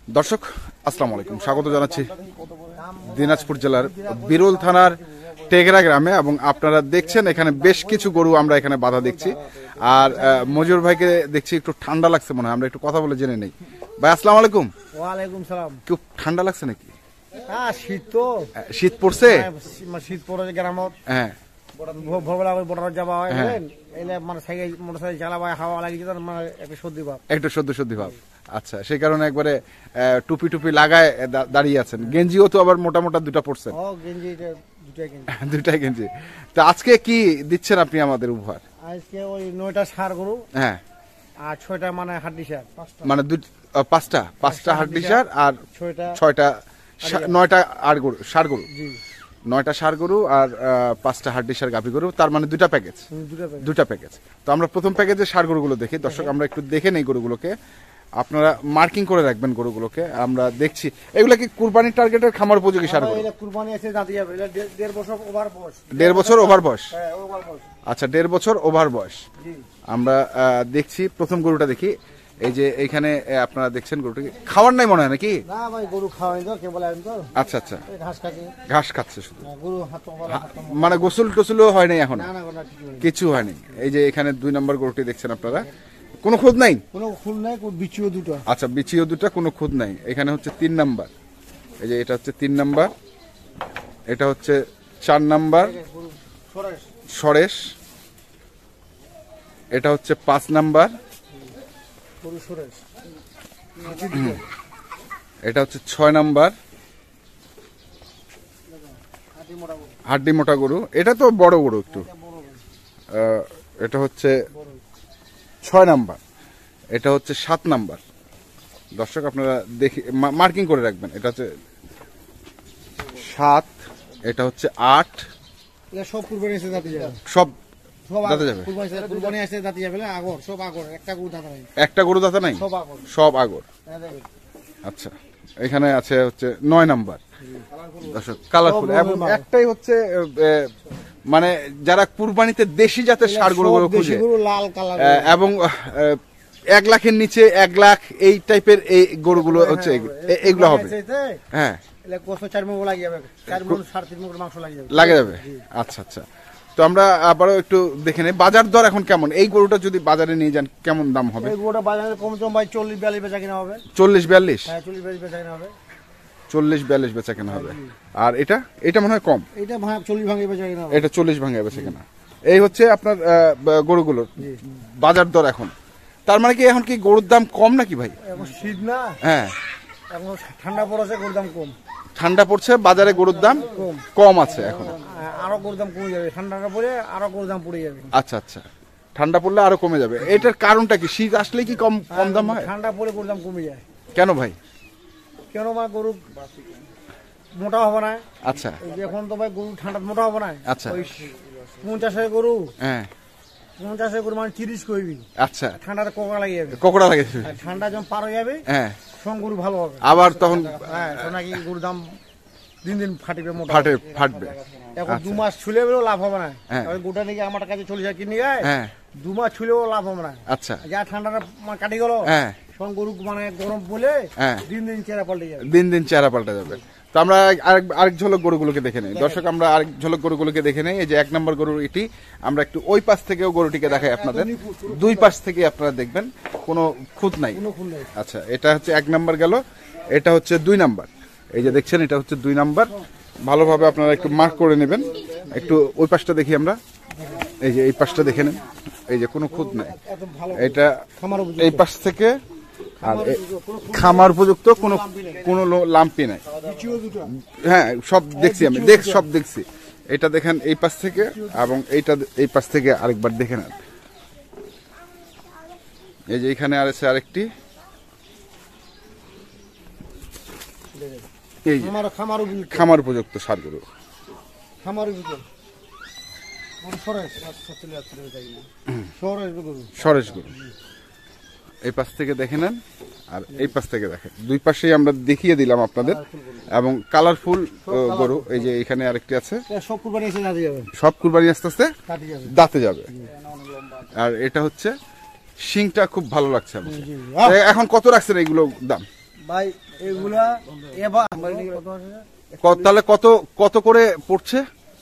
দর্শক আসসালামু আলাইকুম, স্বাগত জানাচ্ছি দিনাজপুর জেলার বিরল থানার টেগরা গ্রামে। এবং আপনারা দেখছেন এখানে বেশ কিছু গরু আমরা এখানে বাঁধা দেখছি। আর মজুর ভাইকে দেখছি একটু ঠান্ডা লাগছে মনে হয়, আমরা একটু কথা বলে জেনে নেই। ভাই আসসালামু আলাইকুম। ওয়ালাইকুম সালাম। খুব ঠান্ডা লাগছে নাকি? হ্যাঁ, শীত তো, শীত পড়ছে, শীত পড়ে গ্রামত। হ্যাঁ, ভোরবেলা বর্ডার যাওয়া হয়, এলে মানে সাইকেল মোটরসাইকেল চালাবা, হাওয়া লাগে যেত, মানে একটু সর্দি ভাব, একটু সর্দি ভাব। আচ্ছা, সেই কারণে একবারে টুপি টুপি লাগায় দাঁড়িয়ে আছেন। গেঞ্জিও তো আবার মোটা মোটা দুটা পড়ছেন। গেঞ্জি দুটাই গেঞ্জি। তো আজকে কি দিচ্ছেন আপনি আমাদের উপহার? আজকে ওই 9টা ষাঁড় গরু, হ্যাঁ, আর 6টা মানে হাড্ডি ষাঁড়, মানে পাঁচটা হাড্ডি ষাঁড় আর 9টা ষাঁড় গরু, 9টা ষাঁড় গরু আর 5টা হাড্ডি ষাঁড় গাভী গরু, তার মানে দুটা প্যাকেজ। তো আমরা প্রথম প্যাকেজে ষাঁড় গরুগুলো দেখি। দর্শক আমরা একটু দেখে নেই গরুগুলোকে, আপনারা মার্কিং করে রাখবেন গরুগুলোকে। আমরা দেখছি এগুলো কি কুরবানির টার্গেটের খামার উপযোগী ষাঁড় গরু? কুরবানি আছে, জাতি যাবে, 1.5 বছর ওভার বয়স। 1.5 বছর ওভার বয়স? হ্যাঁ, ওভার বয়স। আচ্ছা, 1.5 বছর ওভার বয়স। আমরা দেখছি প্রথম গরুটা দেখি। এই যে এইখানে আপনারা দেখছেন গরুটা খাওয়ার নাই মনে হয় নাকি? না ভাই, গরু খাওয়াই তো, কেবল আইন তো। আচ্ছা, ঘাস খাচ্ছে শুধু, গরু মানে গোসল টোসলও হয় নাই এখন? না, কিছু হয়নি। এই যে এখানে 2 নম্বর গরুটি দেখছেন আপনারা, কোনো খুদ নাই? কোনো খুদ নাই, বিচিও দুটো। আচ্ছা, বিচিও দুটো, কোনো খুদ নাই। এখানে হচ্ছে 3 নাম্বার। এই যে এটা হচ্ছে 3 নাম্বার, এটা হচ্ছে 4 নাম্বার সরেশ, এটা হচ্ছে 5 নাম্বার, এটা হচ্ছে 6 নাম্বার হাড্ডি মোটা গরু। এটা তো বড় গরু একটু। এটা হচ্ছে 6 নাম্বার, এটা হচ্ছে 7 নাম্বার। দর্শক আপনারা দেখি মার্কিং করে রাখবেন। এটা হচ্ছে 7, এটা হচ্ছে 8। সব কুরবানি এসে জাতি যাবে, সব দাঁতে যাবে। কুরবানি এসে জাতি যাবে, আগর সব আগর, একটা গরু দাঁতা নাই, একটা গরু দাঁতা নাই, সব আগর। আচ্ছা, এখানে আছে হচ্ছে 9 নাম্বার। দর্শক কালারফুল, এবং একটাই হচ্ছে মানে যারা কুরবানিতে দেশি জাতের ষাঁড় গরুগুলো খুঁজে, লাল কালার, এবং 1 লাখের নিচে 1 লাখ এই টাইপের এই গরুগুলো হচ্ছে, এগুলো হবে। হ্যাঁ, 4 মুখ লাগে যাবে, 4 মুখ 3.5 মুখ মাংস লাগে যাবে। আচ্ছা, তো আমরা আবারও একটু দেখে নেই বাজার দর এখন কেমন। এই গরুটা যদি বাজারে নিয়ে যান কেমন দাম হবে? এই গরুটা বাজারে কম ভাই 40-42 বেচা কিনা হবে। 40-42? হ্যাঁ, 40-42 বেচা কিনা হবে। 40-42 বেচা কেনা হবে। আর এটা মনে হয় কম, এটা 40 ভাঙে বেচা কিনা হবে। এটা 40 ভাঙে বেচা কেনা। এই হচ্ছে আপনার গরুগুলোর বাজার দর এখন। তার মানে কি এখন কি গরুর দাম কম নাকি ভাই? এখন শীত না, হ্যাঁ, এখন ঠান্ডা পড়েছে, গরুর দাম কম। ঠান্ডা পড়ছে, বাজারে গরুর দাম কম আছে এখন। আরো গরুর দাম কমে যাবে, ঠান্ডাটা পড়ে আরো গরুর দাম পড়ে যাবে। আচ্ছা, ঠান্ডা পড়লে আরো কমে যাবে। এটার কারণটা কি? শীত আসলে কি কম দাম হয়? ঠান্ডা পড়ে গরুর দাম কমে যায়। কেন ভাই? কেন মা, গরু মোটা হবে না। আচ্ছা, এখন তো ভাই গরু ঠান্ডা মোটা হবে না। আচ্ছা, 50 গরু, হ্যাঁ, 50 গরু মানে 30 কইবি। আচ্ছা, ঠান্ডাতে কোকড়া লাগে যাবে, কোকড়া লাগে যাবে। ঠান্ডা যখন পার হয়ে যাবে, হ্যাঁ, সঙ্গ গরু ভালো হবে আবার তখন। হ্যাঁ, নাকি গরুর দাম দিন ফাটিবে, মোটা ফাটবে। এখন 2 মাস ছুলেও লাভ হবে না। গোটা নাকি আমার কাছে 40 কিনে যায়, 2 মাস ছুলেও লাভ হবে না। আচ্ছা, যা ঠান্ডাটা কাটি গেল, সঙ্গ গরু মানে গরম পড়লে দিন চেহারা পাল্টে যাবে, দিন চেহারা পাল্টে যাবে। তো আমরা আরেক ঝলক গরুগুলোকে দেখে নেই। দর্শক আমরা আরেক ঝলক গরুগুলোকে দেখে নেই। এই যে 1 নম্বর গরু এটি, আমরা একটু ওই পাশ থেকেও গরুটিকে দেখাই আপনাদের। 2 পাশ থেকে আপনারা দেখবেন কোনো খুঁত নাই। আচ্ছা, এটা হচ্ছে 1 নাম্বার গেল, এটা হচ্ছে 2 নাম্বার। এই যে দেখছেন এটা হচ্ছে 2 নাম্বার। ভালোভাবে আপনারা একটু মার্ক করে নেবেন। একটু ওই পাশটা দেখি আমরা, এই যে এই পাশটা দেখে নেন, এই যে কোনো খুঁত নাই। এটা এই পাশ থেকে আর খামার উপযুক্ত, কোনো লাম্পি নাই। হ্যাঁ, সব দেখছি আমি, সব দেখছি। এটা দেখেন এই পাশ থেকে, এবং এইটা এই পাশ থেকে আরেকবার দেখে নেন। এই যে এখানে আর আছে আরেকটি, এই যে খামার উপযুক্ত ষাঁড় গরু, সরেশ গরু। এই পাশ থেকে দেখে নেন আর এই পাশ থেকে দেখেন, 2 পাশেই আমরা দেখিয়ে দিলাম আপনাদের। এবং কালারফুল গরু, এই যে এখানে আরেকটি আছে। সব কুরবানি আস্তে আস্তে দাঁতে যাবে। আর এটা হচ্ছে শিংটা খুব ভালো লাগছে। এখন কত রাখছেন এইগুলো দাম? ভাই এগুলা এবার তাহলে কত কত করে পড়ছে?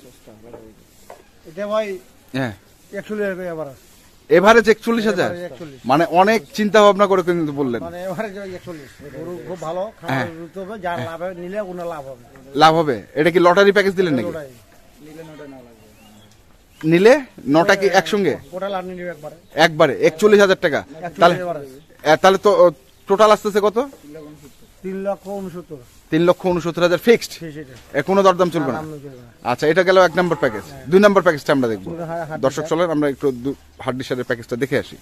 এটা ভাই হ্যাঁ 41 টাকা এবার এভারেজ 41,000, মানে অনেক চিন্তা ভাবনা করে কিন্তু বললেন। মানে এভারেজ 41। গরু খুব ভালো, খাবার দিতে হবে, যার লাভ হবে নিলে ওনার লাভ হবে। লাভ হবে। এটা কি লটারি প্যাকেজ দিলেন নাকি? নিলে 9টা কি একসঙ্গে? ওটা লাভ নিলে একবারে একবারে 41,000 টাকা। তাহলে তো টোটাল আসতেছে কত? 3,69,000। 3,69,000 ফিক্সড, কোনো দরদাম চলবে না। আচ্ছা, এটা গেল 1 নম্বর প্যাকেজ। 2 নম্বর প্যাকেজটা আমরা দেখবো। দর্শক চলেন আমরা একটু হাড্ডি সারের প্যাকেজটা দেখে আসি।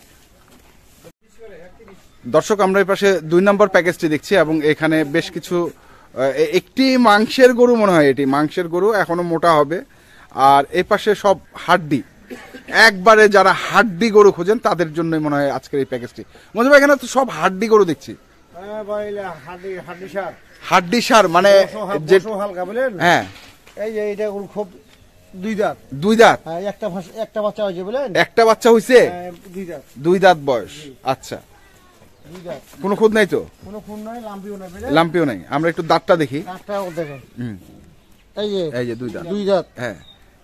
দর্শক আমরা এই পাশে 2 নম্বর প্যাকেজটি দেখছি এবং এখানে বেশ কিছু একটি মাংসের গরু মনে হয়, এটি মাংসের গরু, এখনো মোটা হবে। আর এই পাশে সব হাড্ডি, একবারে যারা হাড্ডি গরু খোঁজেন তাদের জন্যই মনে হয় আজকের এই প্যাকেজটি। মনে হয় এখানে তো সব হাড্ডি গরু দেখছি। হাড্ডি সার মানে হালকা বলেন। হ্যাঁ, এই যে এটা খুব 2 দাঁত। 2 দাঁত, একটা বাচ্চা হয়েছে বলেন। একটা বাচ্চা হয়েছে, 2 দাঁত। 2 দাঁত বয়স। আচ্ছা, 2 দাঁত, কোনো খুদ নাই তো? কোনো খুদ নাই, লাম্পিও নাই। লাম্পিও নাই। আমরা একটু দাঁতটা দেখি। দাঁতটাও দেখেন। এই যে 2 দাঁত। 2 দাঁত, হ্যাঁ,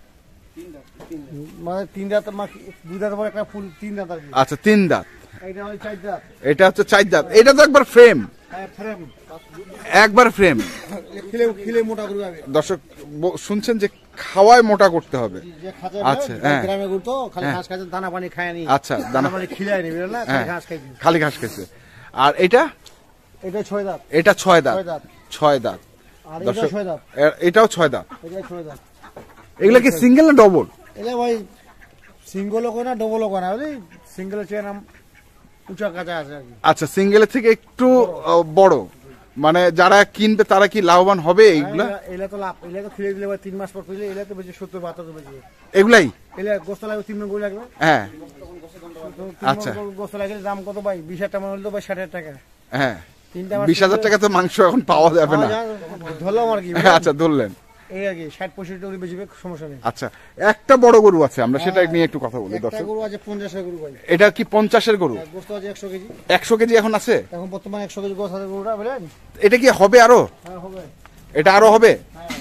মানে 3 দাঁত, 2 দাঁত পরে একটা ফুল 3 দাঁত আর কি। আচ্ছা 3 দাঁত। এটা হলো 4 দাঁত। এটা হচ্ছে 4 দাঁত। এটা তো একবার ফ্রেম, ফ্রেম, একবার ফ্রেম। খিলে মোটা করবে। দর্শক শুনছেন যে খাওয়ায় মোটা করতে হবে। আচ্ছা, গ্রামে গরু তো খালি ঘাস খাইছে, দানা পানি খায়নি। আচ্ছা, দানা পানি খিলাই নিবি না, খালি ঘাস খাইছে, খালি ঘাস খাইছে। আর এটা 6 দাঁত। এটা 6 দাঁত। 6 দাঁত। আর এটা 6 দাঁত। এটাও 6 দাঁত। এটা 6 দাঁত। এগুলা কি সিঙ্গেল না ডবল? এটা ভাই সিঙ্গেলও কোনা ডবলও কোনা, বুঝলি? সিঙ্গেলের চেয়ে নাম উঁচা কাঁচা আছে আর কি। আচ্ছা, সিঙ্গেলের থেকে একটু বড়, মানে যারা কিনবে তারা কি লাভবান হবে এইগুলা? এলা তো লাভ, এলা তো খিলে দিলে 3 মাস পর খিলে এলা তো বেশি 70-72 বেশি। এগুলাই এলা গোস্ত লাগবে 3 গরু লাগবে। হ্যাঁ, আচ্ছা, গোস্ত লাগলে দাম কত ভাই? 20,000 টাকা হলে তো ভাই 60,000 টাকা। হ্যাঁ, 20,000 টাকা তো মাংস এখন পাওয়া যাবে না। ধরলাম আর কি। আচ্ছা, ধরলেন এই আর কি 60-65 টাকা বেশি সমস্যা নেই। আচ্ছা, একটা বড় গরু আছে, আমরা সেটা নিয়ে একটু কথা বলি। একটা গরু আছে 50 গরু ভাই। এটা কি 50-এর গরু? গোস্ত আছে 100 কেজি। 100 কেজি এখন আছে? এখন বর্তমানে 100 কেজি গোস্ত আছে গরুটা, বুঝলেন? এটা কি হবে আরো? হ্যাঁ হবে। এটা আরো হবে?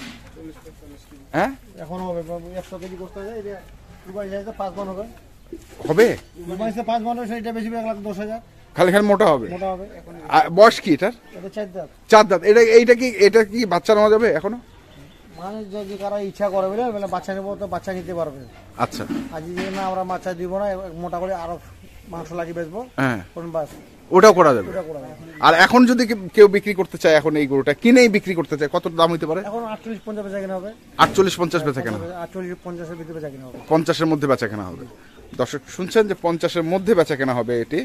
হ্যাঁ, এখন হবে 100 কেজি গোস্ত আছে। এটা দুবাই যাইতে 5 মণ হবে। হবে? দুবাই সে 5 মণ, সেটা বেশি 1,10,000। খালি খালি মোটা হবে। মোটা হবে। বয়স কি এটার? এটা 4 দাঁত। 4 দাঁত। এটা কি বাচ্চা নেওয়া যাবে এখনো? মানে যদি কারো ইচ্ছা করে বলে বাচ্চা নেবো তো বাচ্চা নিতে পারবে। আচ্ছা, আজ যদি না আমরা বাচ্চা দিব না, মোটা করে আরো মাংস লাগিয়ে বেচবো, হ্যাঁ, কোন বাস ওটাও করা যাবে। ওটা করা যাবে। আর এখন যদি কেউ বিক্রি করতে চায়, এখন এই গরুটা কিনেই বিক্রি করতে চায়, কত দাম হইতে পারে? এখন 48-50 বেচা কেনা হবে। 48-50 বেচা কেনা হবে। 48-50 এর ভিতরে বেচা কেনা হবে। 50-এর মধ্যে বেচা কেনা হবে। দর্শক শুনছেন যে 50-এর মধ্যে বেচা কেনা হবে এটি।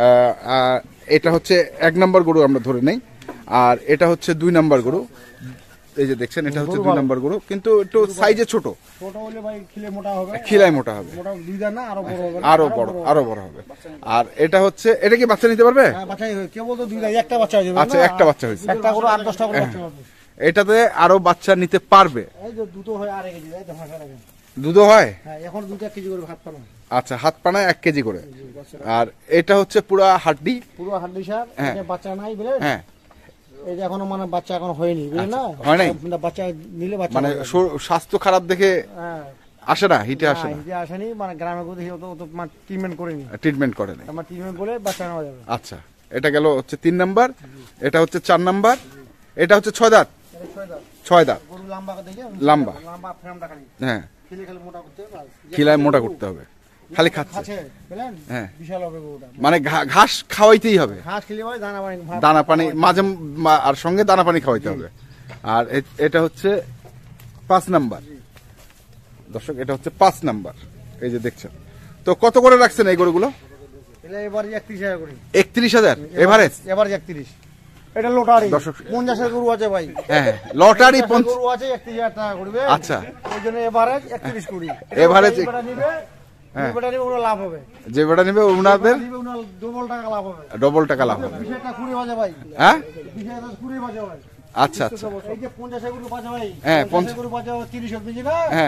এটা হচ্ছে 1 নম্বর গরু আমরা ধরে নেই, আর এটা হচ্ছে 2 নম্বর গরু। এই যে দেখছেন, এটা হচ্ছে 2 নম্বর গরু, কিন্তু একটু সাইজে ছোট। ছোট হলে ভাই খিলে মোটা হবে। খিলায় মোটা হবে, মোটা 2 দাঁত না, আরো বড় হবে। আরো বড় হবে। আর এটা হচ্ছে, এটা কি বাচ্চা নিতে পারবে? হ্যাঁ, বাচ্চা কে বলতো 2 দাঁত, একটা বাচ্চা হয়ে যাবে। আচ্ছা, একটা বাচ্চা হয়েছে। একটা করে 8-10টা করে বাচ্চা হবে। এটাতে আরো বাচ্চা নিতে পারবে। এই যে দুটো হয় 1 কেজি, তাই তো? দুধও হয়? হ্যাঁ, এখন 2 কেজি করে ভাত পানো। আচ্ছা, হাত পানায় 1 কেজি করে। আর এটা হচ্ছে পুরো হাড্ডি, পুরো হাড্ডি সার। এটা বাচ্চা নাই বুঝলেন? হ্যাঁ, এই যে এখনো মানে বাচ্চা এখন হয়নি, বুঝলেন না? হয় নাই? বাচ্চা নিলে বাচ্চা মানে স্বাস্থ্য খারাপ দেখে হ্যাঁ আসে না, হিটে আসে না। হিটে আসেনি, মানে গ্রামে গিয়ে তো ট্রিটমেন্ট করেনি। ট্রিটমেন্ট করে না। আমার ট্রিটমেন্ট করে বাচ্চা নেওয়া যাবে। আচ্ছা, এটা গেল হচ্ছে 3 নাম্বার, এটা হচ্ছে 4 নাম্বার, এটা হচ্ছে 6 দাঁত। 6 দাঁত। গরু লম্বা দেখে, লম্বা ফ্রেমটা খালি। হ্যাঁ, খিলে খালি মোটা করতে হবে। খিলায় মোটা করতে হবে, খালি খাচ্ছে। বুঝলেন? হ্যাঁ, বিশাল হবে গরুটা। মানে ঘাস খাওয়াইতেই হবে। ঘাস খেলে হয়, দানা পানি মাঝে আর সঙ্গে দানা পানি খাওয়াইতে হবে। আর এটা হচ্ছে 5 নাম্বার। দর্শক, এটা হচ্ছে 5 নাম্বার। এই যে দেখছেন। তো কত করে রাখছেন এই গরুগুলো? এটা এবার 31,000 করে। 31,000 এভারেজ? এবার 31। এটা লটারি। দর্শক, 50 এর গরু আছে ভাই। হ্যাঁ, লটারি গরু আছে 31,000 টাকা করবে। আচ্ছা, ওই জন্য এভারেজ 31 কোটি। এভারেজ নিবে, হ্যাঁ, বেটা নিবে, ওরা লাভ হবে। যে বেটা নিবে ওনাদের ডবল টাকা লাভ হবে। ডবল টাকা লাভ হবে। 20 টাকা কুড়ি বাজে ভাই। হ্যাঁ, 20 কুড়ি বাজে ভাই। আচ্ছা আচ্ছা, এই যে 50 গরু বাজে ভাই। হ্যাঁ, 50 গরু বাজে 30 বেশি না? হ্যাঁ,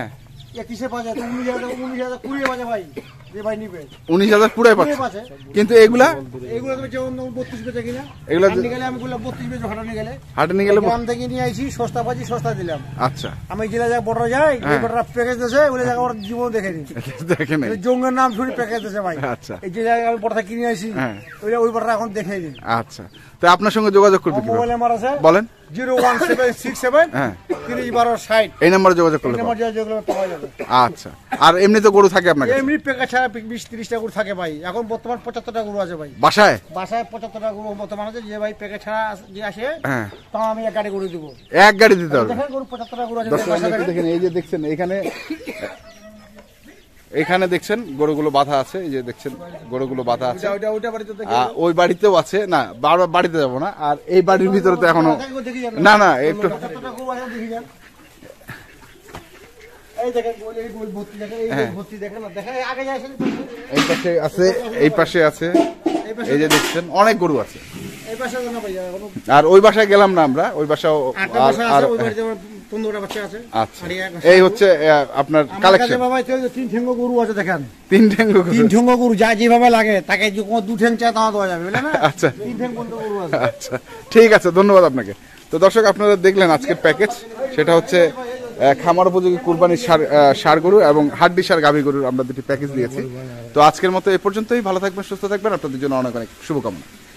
21-এ বাজে, তো 19,000 20 বাজে ভাই, যে ভাই নিবে 19,000 পুরাই পাচ্ছে। কিন্তু এগুলা এগুলো তো যেমন 32 বেচে কিনা, এগুলা নিয়ে গেলে আমি বললাম 32 বেচে হাটে নিয়ে গেলে, হাটে নিয়ে গেলে গ্রাম থেকে নিয়ে আইছি, সস্তা পাচ্ছি, সস্তা দিলাম। আচ্ছা, আমি জেলা যা বড় যাই, ওই বড়রা প্যাকেজ দিয়েছে, ওই জায়গা ওর জীবন দেখেনি, দেখেন জঙ্গের নাম শুনি প্যাকেজ দিয়েছে ভাই। আচ্ছা, এই যে জায়গায় আমি বড়টা কিনে আইছি, ওই বড়রা এখন দেখেনি। আচ্ছা, তো আপনার সঙ্গে যোগাযোগ করবে কিভাবে? মোবাইল নাম্বার আছে, বলেন। 01767 301260, এই নাম্বারে যোগাযোগ করলে নাম্বার যেগুলো পাওয়া যাবে। আচ্ছা, আর এমনি তো গরু থাকে আপনার কাছে? এমনি প্যাকেজ ছাড়া 20-30টা গরু থাকে ভাই, এখন বর্তমান 75টা গরু আছে ভাই বাসায়। 75টা গরু বর্তমান আছে, যে ভাই প্যাকেজ ছাড়া যে আসে, তাও আমি এক গাড়ি গরু দিব, এক গাড়ি দিতে হবে। দেখেন গরু 75টা গরু আছে। দেখেন, এই যে দেখছেন এখানে দেখছেন গরুগুলো বাঁধা আছে, এই যে দেখছেন গরুগুলো বাঁধা আছে, ওই বাড়িতেও আছে, না বাড়িতে যাবো না, আর এই বাড়ির ভিতরে তো এখনো না, না একটু এই পাশে আছে, এই পাশে আছে, এই যে দেখছেন অনেক গরু আছে। আর ওই বাসায় গেলাম না আমরা, ওই বাসাও। আচ্ছা, এই হচ্ছে আপনার কালেকশন। 3 ঠ্যাঙ্গ গরু আছে দেখেন, 3 ঠ্যাঙ্গ গরু, 3 ঠ্যাঙ্গ গরু যা যেভাবে লাগে, তাকে যে কোনো 2 ঠ্যাং চায় তাও দেওয়া যাবে, বুঝলেন না? আচ্ছা, 3 ঠ্যাং গরু আছে। আচ্ছা, ঠিক আছে, ধন্যবাদ আপনাকে। তো দর্শক, আপনারা দেখলেন আজকের প্যাকেজ, সেটা হচ্ছে খামার উপযোগী কুরবানির ষাঁড় গরু এবং হাড্ডি ষাঁড় গাভী গরুর আমরা দুটি প্যাকেজ দিয়েছি। তো আজকের মতো এ পর্যন্তই। ভালো থাকবেন, সুস্থ থাকবেন, আপনাদের জন্য অনেক অনেক শুভকামনা।